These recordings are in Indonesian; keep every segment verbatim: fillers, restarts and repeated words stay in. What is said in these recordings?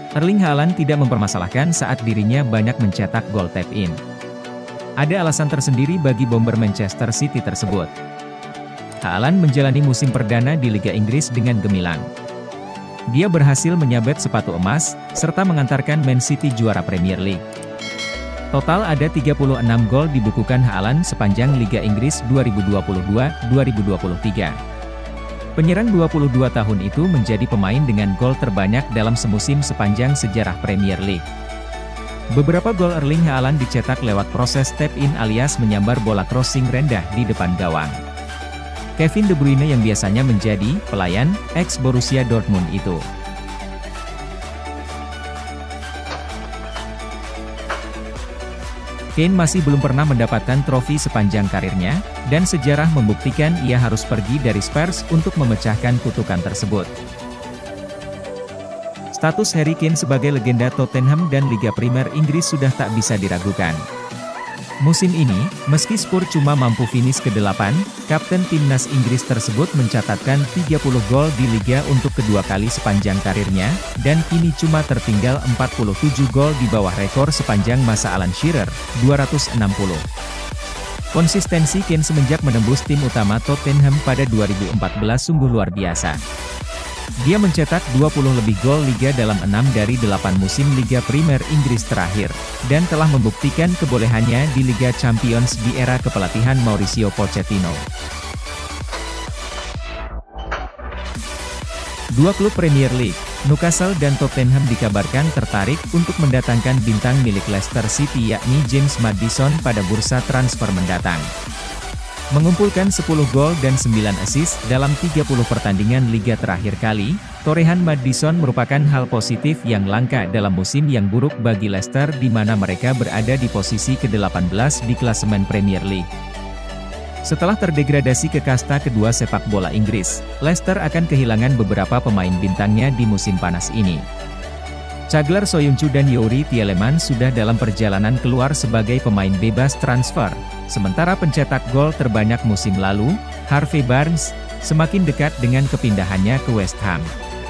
Erling Haaland tidak mempermasalahkan saat dirinya banyak mencetak gol tap-in. Ada alasan tersendiri bagi bomber Manchester City tersebut. Haaland menjalani musim perdana di Liga Inggris dengan gemilang. Dia berhasil menyabet sepatu emas, serta mengantarkan Man City juara Premier League. Total ada tiga puluh enam gol dibukukan Haaland sepanjang Liga Inggris dua ribu dua puluh dua dua ribu dua puluh tiga. Penyerang dua puluh dua tahun itu menjadi pemain dengan gol terbanyak dalam semusim sepanjang sejarah Premier League. Beberapa gol Erling Haaland dicetak lewat proses tap-in alias menyambar bola crossing rendah di depan gawang. Kevin De Bruyne yang biasanya menjadi pelayan ex Borussia Dortmund itu. Kane masih belum pernah mendapatkan trofi sepanjang karirnya, dan sejarah membuktikan ia harus pergi dari Spurs untuk memecahkan kutukan tersebut. Status Harry Kane sebagai legenda Tottenham dan Liga Primer Inggris sudah tak bisa diragukan. Musim ini, meski Spurs cuma mampu finish kedelapan, kapten timnas Inggris tersebut mencatatkan tiga puluh gol di Liga untuk kedua kali sepanjang karirnya, dan kini cuma tertinggal empat puluh tujuh gol di bawah rekor sepanjang masa Alan Shearer, dua ratus enam puluh. Konsistensi Kane semenjak menembus tim utama Tottenham pada dua ribu empat belas sungguh luar biasa. Dia mencetak dua puluh lebih gol Liga dalam enam dari delapan musim Liga Primer Inggris terakhir, dan telah membuktikan kebolehannya di Liga Champions di era kepelatihan Mauricio Pochettino. Dua klub Premier League, Newcastle dan Tottenham dikabarkan tertarik untuk mendatangkan bintang milik Leicester City yakni James Maddison pada bursa transfer mendatang. Mengumpulkan sepuluh gol dan sembilan assist dalam tiga puluh pertandingan Liga terakhir kali, torehan Maddison merupakan hal positif yang langka dalam musim yang buruk bagi Leicester di mana mereka berada di posisi ke delapan belas di klasemen Premier League. Setelah terdegradasi ke kasta kedua sepak bola Inggris, Leicester akan kehilangan beberapa pemain bintangnya di musim panas ini. Caglar Soyuncu dan Youri Tielemans sudah dalam perjalanan keluar sebagai pemain bebas transfer, sementara pencetak gol terbanyak musim lalu, Harvey Barnes, semakin dekat dengan kepindahannya ke West Ham.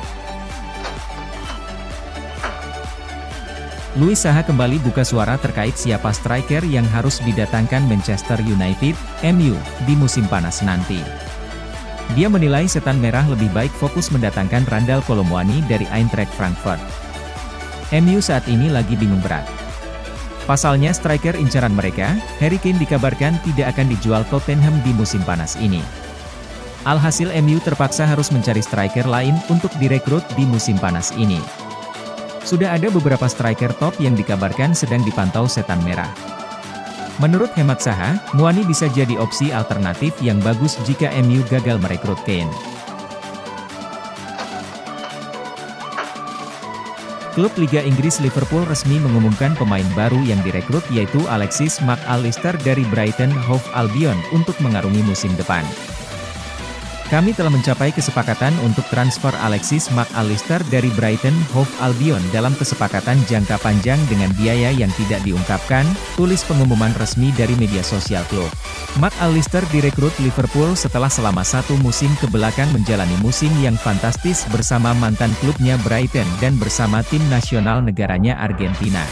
Louis Saha kembali buka suara terkait siapa striker yang harus didatangkan Manchester United, M U, di musim panas nanti. Dia menilai setan merah lebih baik fokus mendatangkan Randal Kolo Muani dari Eintracht Frankfurt. M U saat ini lagi bingung berat. Pasalnya striker incaran mereka, Harry Kane dikabarkan tidak akan dijual Tottenham di musim panas ini. Alhasil M U terpaksa harus mencari striker lain untuk direkrut di musim panas ini. Sudah ada beberapa striker top yang dikabarkan sedang dipantau setan merah. Menurut hemat Saha, Muani bisa jadi opsi alternatif yang bagus jika M U gagal merekrut Kane. Klub Liga Inggris Liverpool resmi mengumumkan pemain baru yang direkrut yaitu Alexis Mac Allister dari Brighton Hove Albion untuk mengarungi musim depan. Kami telah mencapai kesepakatan untuk transfer Alexis Mac Allister dari Brighton Hove Albion dalam kesepakatan jangka panjang dengan biaya yang tidak diungkapkan, tulis pengumuman resmi dari media sosial klub. Mac Allister direkrut Liverpool setelah selama satu musim kebelakang menjalani musim yang fantastis bersama mantan klubnya Brighton dan bersama tim nasional negaranya Argentina.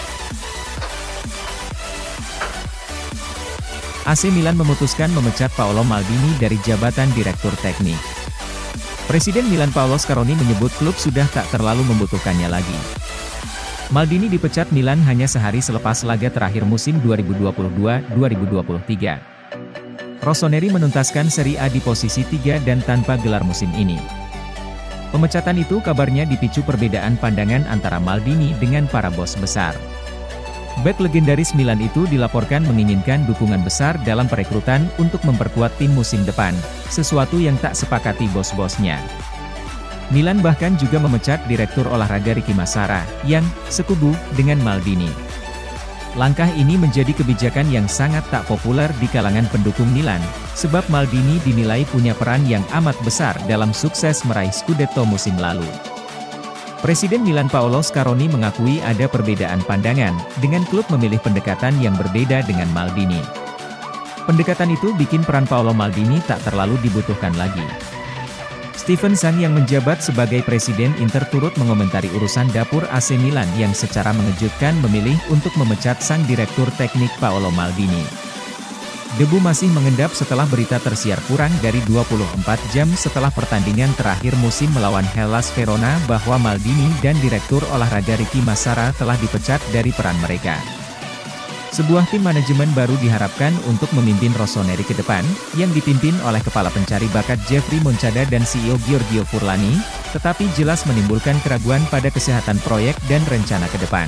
A C Milan memutuskan memecat Paolo Maldini dari jabatan Direktur Teknik. Presiden Milan Paolo Scaroni menyebut klub sudah tak terlalu membutuhkannya lagi. Maldini dipecat Milan hanya sehari selepas laga terakhir musim dua ribu dua puluh dua dua ribu dua puluh tiga. Rossoneri menuntaskan Serie A di posisi tiga dan tanpa gelar musim ini. Pemecatan itu kabarnya dipicu perbedaan pandangan antara Maldini dengan para bos besar. Bek legendaris Milan itu dilaporkan menginginkan dukungan besar dalam perekrutan untuk memperkuat tim musim depan, sesuatu yang tak sepakati bos-bosnya. Milan bahkan juga memecat Direktur Olahraga Ricky Massara, yang sekubu dengan Maldini. Langkah ini menjadi kebijakan yang sangat tak populer di kalangan pendukung Milan, sebab Maldini dinilai punya peran yang amat besar dalam sukses meraih Scudetto musim lalu. Presiden Milan Paolo Scaroni mengakui ada perbedaan pandangan, dengan klub memilih pendekatan yang berbeda dengan Maldini. Pendekatan itu bikin peran Paolo Maldini tak terlalu dibutuhkan lagi. Stevenson yang menjabat sebagai Presiden Inter turut mengomentari urusan dapur A C Milan yang secara mengejutkan memilih untuk memecat sang Direktur Teknik Paolo Maldini. Debu masih mengendap setelah berita tersiar kurang dari dua puluh empat jam setelah pertandingan terakhir musim melawan Hellas Verona bahwa Maldini dan Direktur Olahraga Ricky Massara telah dipecat dari peran mereka. Sebuah tim manajemen baru diharapkan untuk memimpin Rossoneri ke depan, yang dipimpin oleh kepala pencari bakat Jeffrey Moncada dan C E O Giorgio Furlani, tetapi jelas menimbulkan keraguan pada kesehatan proyek dan rencana ke depan.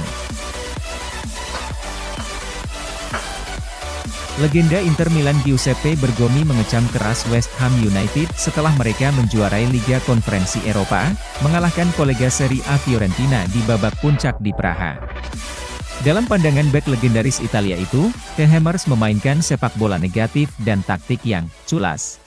Legenda Inter Milan Giuseppe Bergomi mengecam keras West Ham United setelah mereka menjuarai Liga Konferensi Eropa, mengalahkan kolega Serie A Fiorentina di babak puncak di Praha. Dalam pandangan bek legendaris Italia itu, The Hammers memainkan sepak bola negatif dan taktik yang culas.